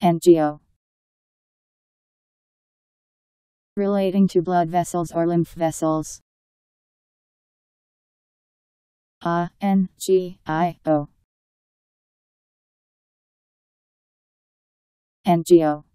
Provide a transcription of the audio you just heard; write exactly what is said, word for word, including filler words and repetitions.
Angio. Relating to blood vessels or lymph vessels. A N G I O. Angio.